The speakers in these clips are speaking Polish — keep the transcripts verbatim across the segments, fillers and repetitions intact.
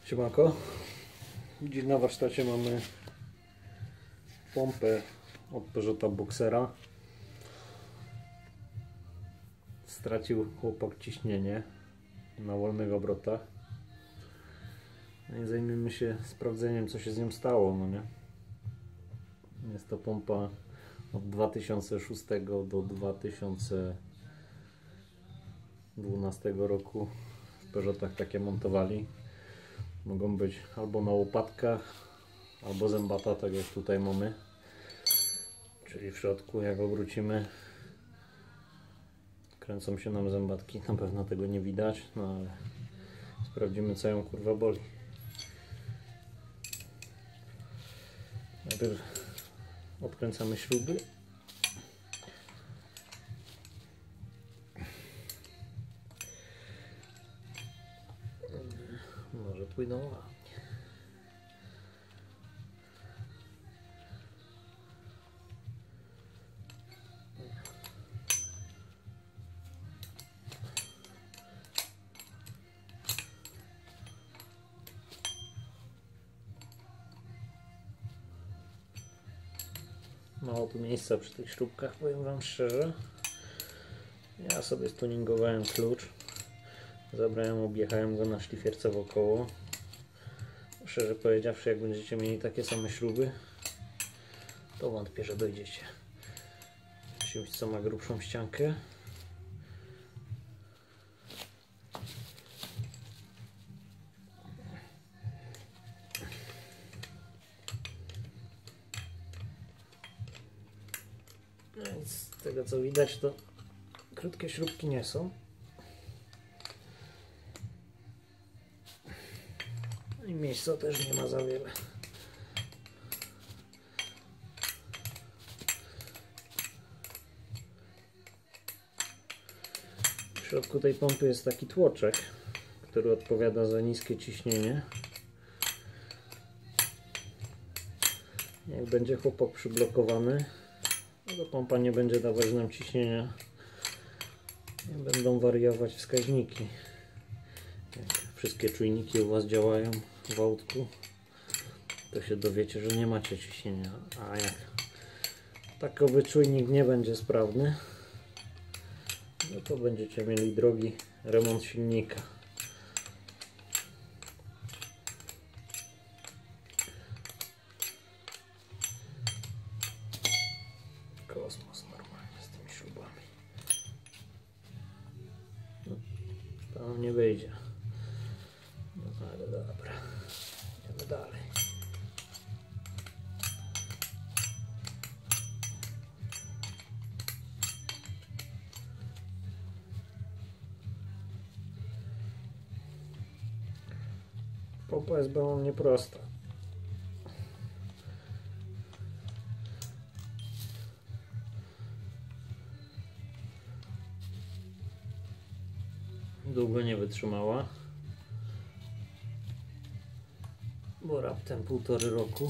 Siemanko. Dziś na warsztacie mamy pompę od Peugeota Boxera. Stracił chłopak ciśnienie na wolnych obrotach. No i zajmiemy się sprawdzeniem, co się z nią stało, no nie? Jest to pompa od dwa tysiące szóstego do dwa tysiące dwunastego roku. W Peugeotach takie montowali. Mogą być albo na łopatkach, albo zębata, tak jak tutaj mamy. Czyli w środku, jak obrócimy, kręcą się nam zębatki. Na pewno tego nie widać, no ale sprawdzimy, co ją kurwa boli. Najpierw odkręcamy śruby. Może pójdą ładnie. Mało tu miejsca przy tych śrubkach, powiem wam szczerze. Ja sobie stuningowałem klucz. Zabrałem, objechałem go na szlifierce wokoło. Szczerze powiedziawszy, jak będziecie mieli takie same śruby, to wątpię, że dojdziecie czymś, co ma grubszą ściankę. No i z tego, co widać, to krótkie śrubki nie są. I miejsca też nie ma za wiele. W środku tej pompy jest taki tłoczek, który odpowiada za niskie ciśnienie. Jak będzie chłopak przyblokowany, no to pompa nie będzie dawać nam ciśnienia. Będą wariować wskaźniki. Jak wszystkie czujniki u Was działają w autku, to się dowiecie, że nie macie ciśnienia. A jak takowy czujnik nie będzie sprawny, no to będziecie mieli drogi remont silnika. Kosmos normalnie z tymi śrubami. No, to nie wyjdzie. No ale dobra, idziemy dalej. Pompa jest bardzo nieprosta. Długo nie wytrzymała, bo raptem półtory roku.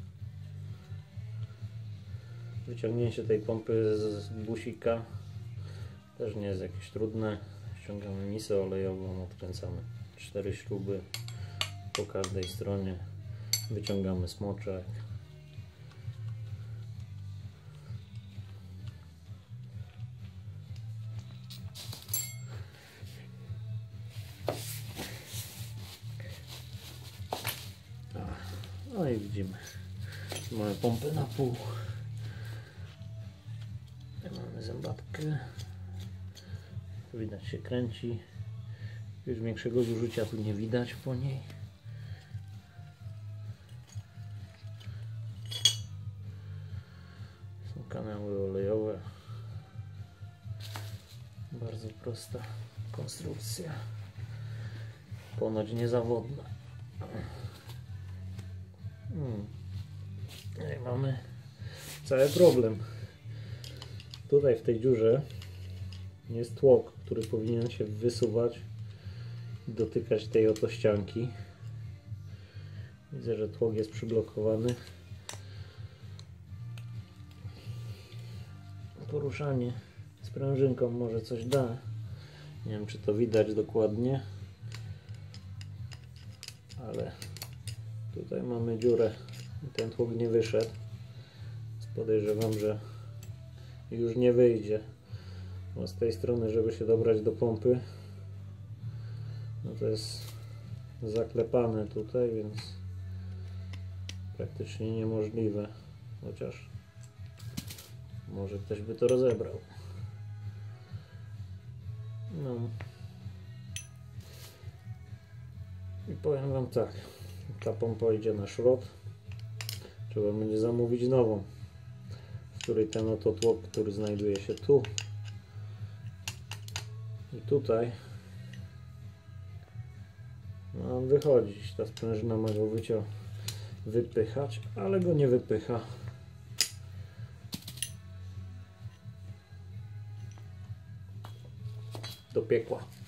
Wyciągnięcie tej pompy z busika też nie jest jakieś trudne. Ściągamy misę olejową, odkręcamy cztery śruby po każdej stronie, wyciągamy smoczek. No i widzimy, mamy pompę na pół. Mamy zębatkę. Widać, się kręci. Już większego zużycia tu nie widać po niej. Są kanały olejowe. Bardzo prosta konstrukcja. Ponoć niezawodna. Hmm. I mamy cały problem. Tutaj w tej dziurze jest tłok, który powinien się wysuwać i dotykać tej oto ścianki. Widzę, że tłok jest przyblokowany. Poruszanie sprężynką może coś da. Nie wiem, czy to widać dokładnie. ale tutaj mamy dziurę i ten tłok nie wyszedł, więc podejrzewam, że już nie wyjdzie. Bo z tej strony, żeby się dobrać do pompy, no to jest zaklepane tutaj, więc praktycznie niemożliwe, chociaż może ktoś by to rozebrał. No i powiem wam tak, ta pompa idzie na szrot, trzeba będzie zamówić nową, w której ten oto tłok, który znajduje się tu i tutaj, ma on wychodzić. Ta sprężyna ma go wyciął, wypychać, ale go nie wypycha. Do piekła.